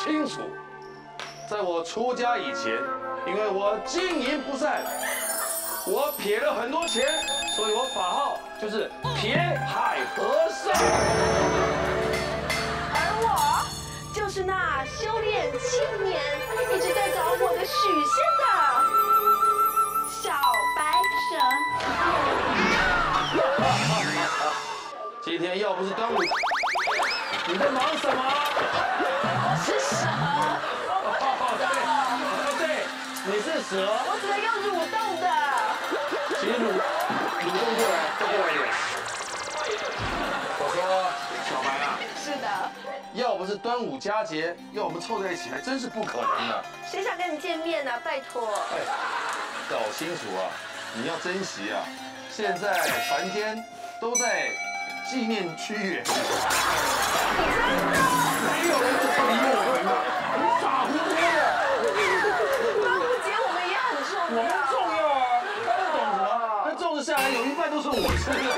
清楚，在我出家以前，因为我经营不善，我撇了很多钱，所以我法号就是撇海和尚。 而我就是那修炼7年，一直在找我的许仙的小白蛇。 今天要不是端午，你在忙什么？ 我是蛇。 对，你是蛇。 我只能用蠕动的。 请蠕动过来，再过来一点。我说小白啊， 是的。 要不是端午佳节，要我们凑在一起，还真是不可能的。 谁想跟你见面呢？拜托。 哎，搞清楚啊，你要珍惜啊！现在凡间都在纪念屈原，没有人在理我们的，你傻乎乎的。 端午节我们也很重要。 我们重要啊，他们懂什么？那种子下来有一半都是我吃的。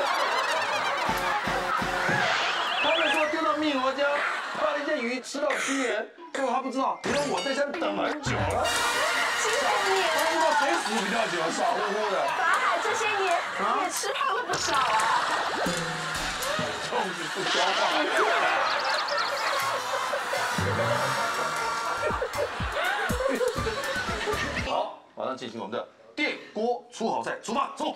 他们说丢到汨罗江，把那些鱼吃到屈原，结果他不知道，原来我在山等很久了。 这些年， 他不知道谁死比较久，傻乎乎的。 法海这些年也吃胖了不少啊。 粽子不消化。好，马上进行我们的电锅出好菜，出发，走。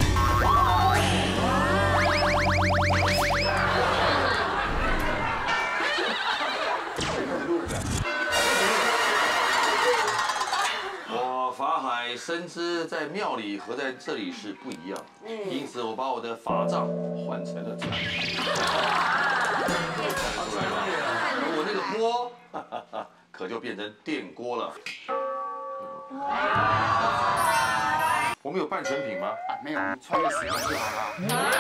我法海深知在庙里和在这里是不一样，因此我把我的法杖换成了菜。出来吧，我那个锅，可就变成电锅了。我们有半成品吗？ 啊，没有，穿越时空就好了。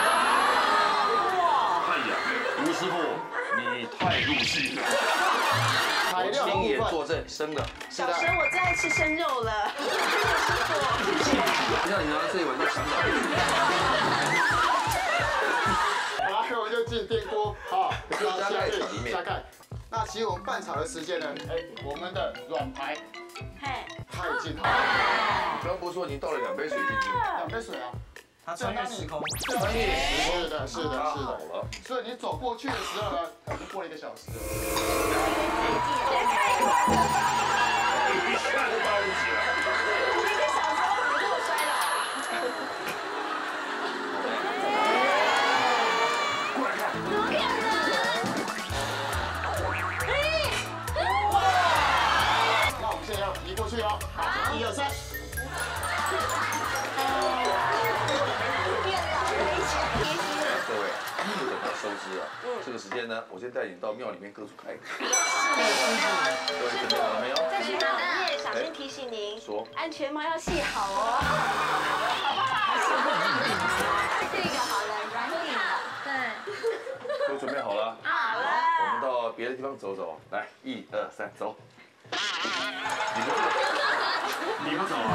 哎呀，吴师傅，你太入戏了。我亲眼作证，生的。 小生我最爱吃生肉了。 让你拿这一碗到墙角。 好，我们就进电锅，好， 加盖里面。 加盖。那其实我们拌炒的时间呢，我们的软排，它已经好了。 刚不是说你倒了2杯水进去 2杯水啊。 他穿越时空， 穿越时空，是的， 好了。 所以你走过去的时候呢，可能过了1个小时了。 一下就到1起了。 1个小时后你给我摔倒。 过来看。 怎么可能？哇！ 那我们现在要移过去哦。好，1、2、3。 各位，不等他收支啊。这个时间呢，我先带你到庙里面各处看一看。各位准备好了没有？ 在巡逻夜，小心提醒您， 说安全帽要系好哦。好不好？这个好了，软硬的。对。 都准备好了。 好了。 我们到别的地方走走。来，1、2、3，走。你不走啊？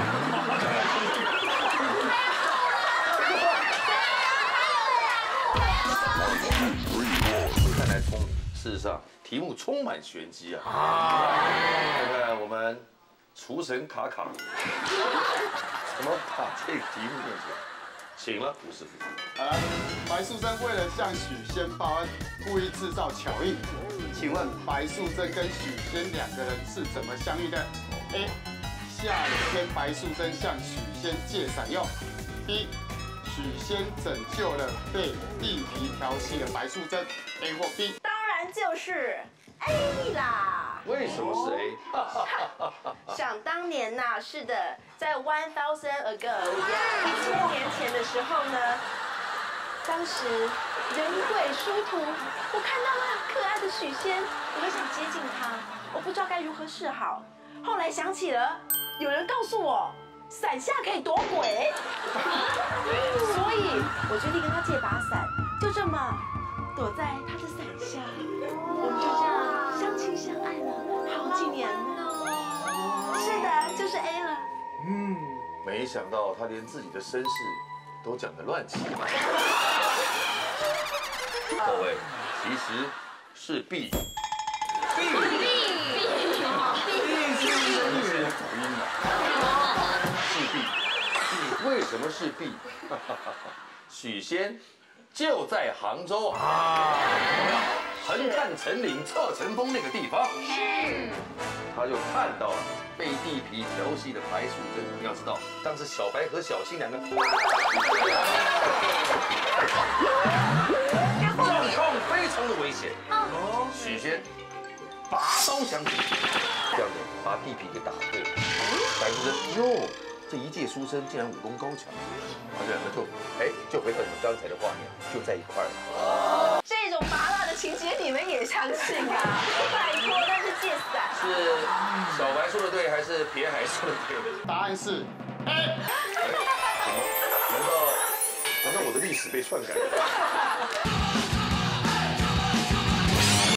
看来事实上题目充满玄机啊！看看我们厨神卡卡怎么把这个题目念出来。请了吴师傅。 好了，白素贞为了向许仙报恩，故意制造巧遇。请问白素贞跟许仙2个人是怎么相遇的 ？A. 下雨天，白素贞向许仙借伞用。B. 许仙拯救了被地皮调戏的白素贞 ，A 或 B。 当然就是 A 啦。 为什么是 A？ 想当年呐，是的，在1000 ago 1000年前的时候呢，当时人鬼殊途，我看到了可爱的许仙，我很想接近他，我不知道该如何是好。后来想起了，有人告诉我，伞下可以躲鬼，所以我决定跟他借把伞，就这么躲在他的伞下，我们就这样相亲相爱了好几年了。是的，就是 A 了。 没想到他连自己的身世都讲得乱七八糟。各位，其实是 B。 音了。赤壁，为什么是壁？许仙就在杭州啊，横看成岭侧成峰那个地方，他就看到了被地痞调戏的白素贞。你要知道，当时小白和小青两个状况非常的危险。许仙拔刀相助，这样子把地痞给打退了。白素贞哟，这一介书生竟然武功高强，他们两个就回到你们刚才的画面，就在一块儿了。 这种拔辣的情节你们也相信啊？拜托，那是借伞。 是小白说的对，还是撇海说的对？ 答案是 A。 难道我的历史被篡改了？